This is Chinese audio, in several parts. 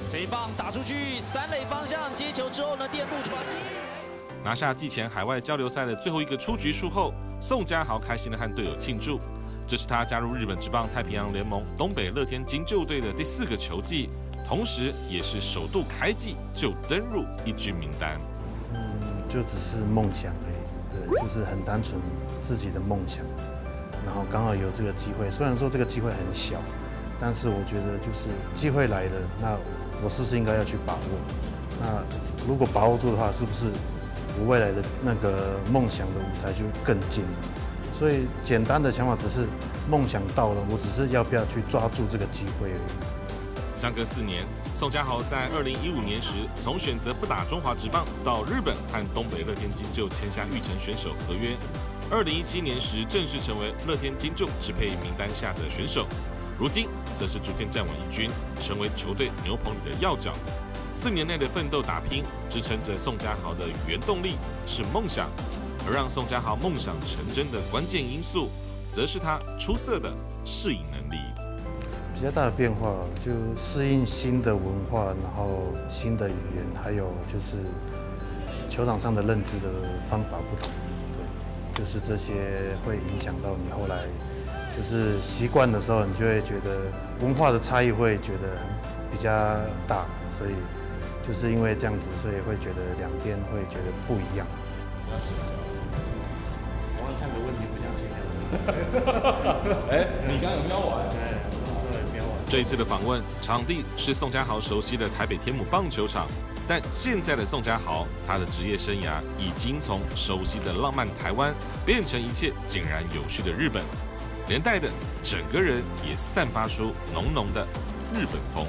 这一棒打出去，三垒方向接球之后呢，垫步传拿下季前海外交流赛的最后一个出局数后，宋家豪开心地和队友庆祝。这是他加入日本职棒太平洋联盟东北乐天金鹫队的第4个球季，同时也是首度开季就登入一军名单。 就只是梦想而已，对，就是很单纯自己的梦想。然后刚好有这个机会，虽然说这个机会很小，但是我觉得就是机会来了，那我是不是应该要去把握？那如果把握住的话，是不是我未来的那个梦想的舞台就更近了？所以简单的想法只是梦想到了，我只是要不要去抓住这个机会而已。 相隔4年，宋家豪在2015年时从选择不打中华职棒到日本和东北乐天金鹫签下育成选手合约。2017年时正式成为乐天金鹫支配名单下的选手，如今则是逐渐站稳一军，成为球队牛棚里的要角。4年内的奋斗打拼，支撑着宋家豪的原动力是梦想，而让宋家豪梦想成真的关键因素，则是他出色的适应能力。 比较大的变化就适应新的文化，然后新的语言，还有就是球场上的认知的方法不同。就是这些会影响到你后来，就是习惯的时候，你就会觉得文化的差异会觉得比较大，所以就是因为这样子，所以会觉得两边会觉得不一样。我看的问题不相信。 哎，你刚刚有瞄完？ 对，瞄完。 这一次的访问场地是宋家豪熟悉的台北天母棒球场。但现在的宋家豪，他的职业生涯已经从熟悉的浪漫台湾，变成一切井然有序的日本，连带的整个人也散发出浓浓的日本风。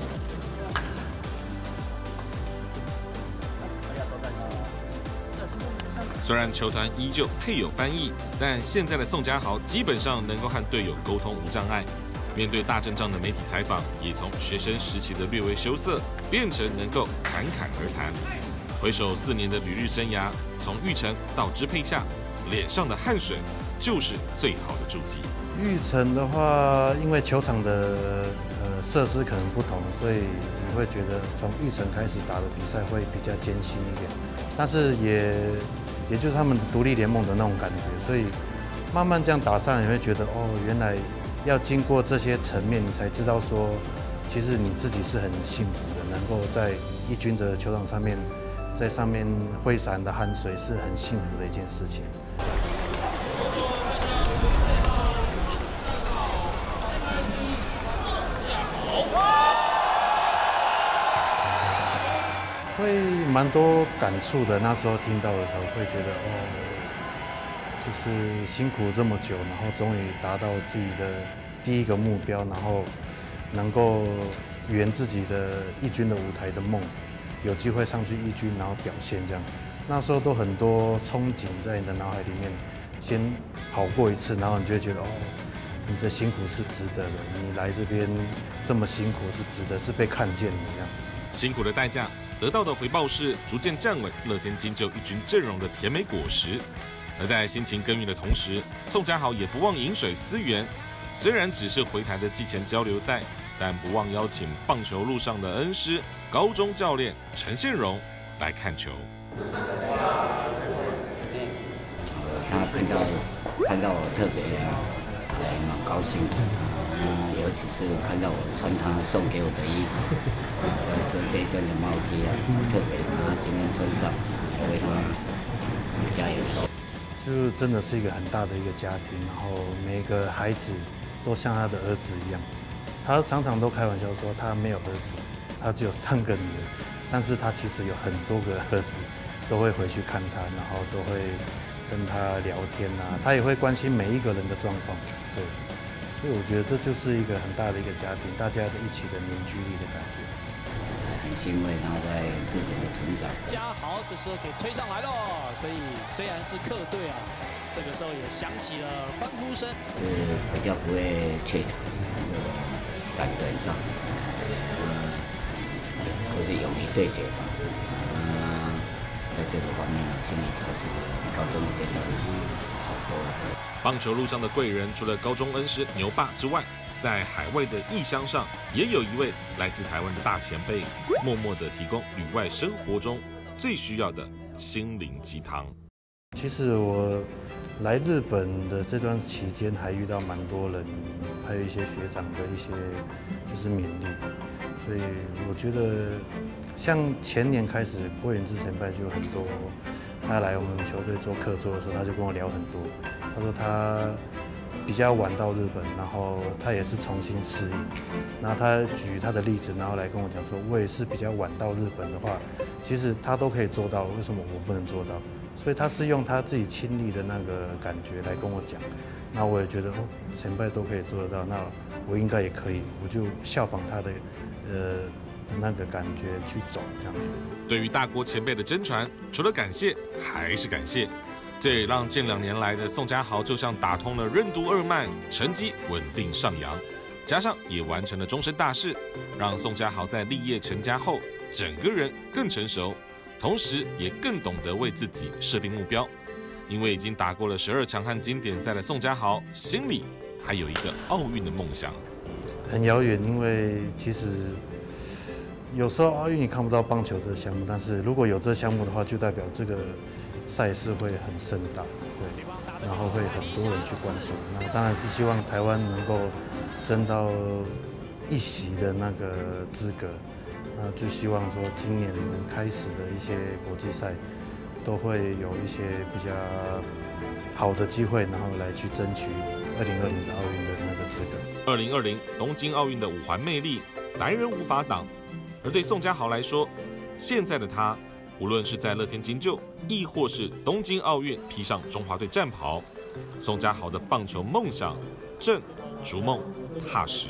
虽然球团依旧配有翻译，但现在的宋家豪基本上能够和队友沟通无障碍。面对大阵仗的媒体采访，也从学生时期的略微羞涩，变成能够侃侃而谈。回首4年的旅日生涯，从育成到支配下，脸上的汗水就是最好的注记。 育成的话，因为球场的设施可能不同，所以你会觉得从育成开始打的比赛会比较艰辛一点，但是也就是他们独立联盟的那种感觉，所以慢慢这样打上来，你会觉得哦，原来要经过这些层面，你才知道说，其实你自己是很幸福的，能够在一军的球场上面，在上面挥洒的汗水是很幸福的一件事情。会蛮多感触的，那时候听到的时候会觉得哦。就是辛苦这么久，然后终于达到自己的第1个目标，然后能够圆自己的一军的舞台的梦，有机会上去一军，然后表现这样。那时候都很多憧憬在你的脑海里面，先跑过一次，然后你就会觉得哦，你的辛苦是值得的，你来这边这么辛苦是值得，是被看见的这样。 辛苦的代价，得到的回报是逐渐站稳乐天金鹫一军阵容的甜美果实。而在心情耕耘的同时，宋家豪也不忘饮水思源。虽然只是回台的季前交流赛，但不忘邀请棒球路上的恩师、高中教练陈宪荣来看球。 他看到我特别还蛮高兴的，尤其是看到我穿他送给我的衣服，这一件的帽 T 啊，特别他今天穿上，为他加油。 就真的是一个很大的一个家庭，然后每个孩子都像他的儿子一样。他常常都开玩笑说他没有儿子，他只有3个女儿，但是他其实有很多个儿子，都会回去看他，然后都会跟他聊天啊，他也会关心每一个人的状况。对，所以我觉得这就是一个很大的一个家庭，大家的一起的凝聚力的感觉。 很欣慰他在日本的成长。 家豪这时候给推上来了，所以虽然是客队啊，这个时候也响起了欢呼声。 是比较不会怯场，胆子很大，就是勇于对决吧。在这个方面呢，心理调试比高中的阶段好多了。 棒球路上的贵人，除了高中恩师牛爸之外， 在海外的异乡上，也有一位来自台湾的大前辈，默默地提供旅外生活中最需要的心灵鸡汤。 其实我来日本的这段期间，还遇到蛮多人，还有一些学长的一些就是勉励，所以我觉得像前年开始，郭元志前辈就有很多，他来我们球队做客座的时候，他就跟我聊很多。他说他比较晚到日本，然后他也是重新适应。然后他举他的例子，然后来跟我讲说，我也是比较晚到日本的话，其实他都可以做到，为什么我不能做到？所以他是用他自己亲历的那个感觉来跟我讲。那我也觉得哦，前辈都可以做得到，那我应该也可以，我就效仿他的那个感觉去走，这样子。 对于大郭前辈的真传，除了感谢还是感谢。这也让近2年来的宋家豪就像打通了任督二脉，成绩稳定上扬，加上也完成了终身大事，让宋家豪在立业成家后，整个人更成熟，同时也更懂得为自己设定目标。因为已经打过了12强和经典赛的宋家豪，心里还有一个奥运的梦想。 很遥远，因为其实有时候奥运你看不到棒球这个项目，但是如果有这个项目的话，就代表这个赛事会很盛大，对，然后会很多人去关注。那当然是希望台湾能够争到一席的那个资格。那就希望说今年开始的一些国际赛都会有一些比较好的机会，然后来去争取2020的奥运的那个资格。 2020东京奥运的5环魅力，凡人无法挡。而对宋家豪来说，现在的他，无论是在乐天金鹫，亦或是东京奥运披上中华队战袍，宋家豪的棒球梦想正逐梦踏实。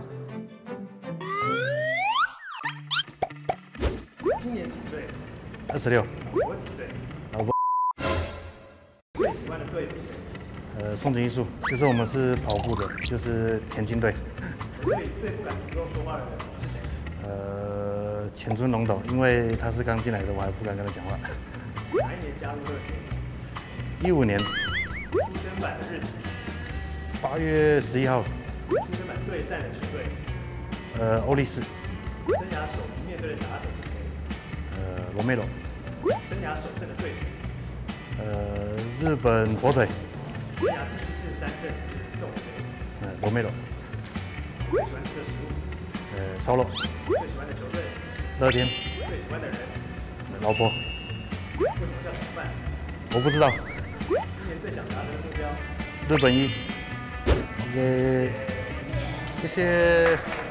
今年几岁 26。 我几岁？ 我最喜欢的队是谁？ 宋金一树，就是我们是跑步的，就是田径队。 球队最不敢主动说话的人是谁？ 前村龙斗，因为他是刚进来的，我还不敢跟他讲话。 哪一年加入乐天 ？15年初登板的日子 8月11号。 初登板对战的球队？ 欧力士。 生涯首名面对的打者是谁？ 罗梅罗。 生涯首胜的对手？ 日本火腿。 生涯第一次3振是送给谁？ 罗梅罗。 最喜欢吃的食物？ 烧肉。 最喜欢的球队？ 乐天。 最喜欢的人？ 老婆。 为什么叫炒饭？ 我不知道。 今年最想达成的目标？ 日本一。OK，谢谢。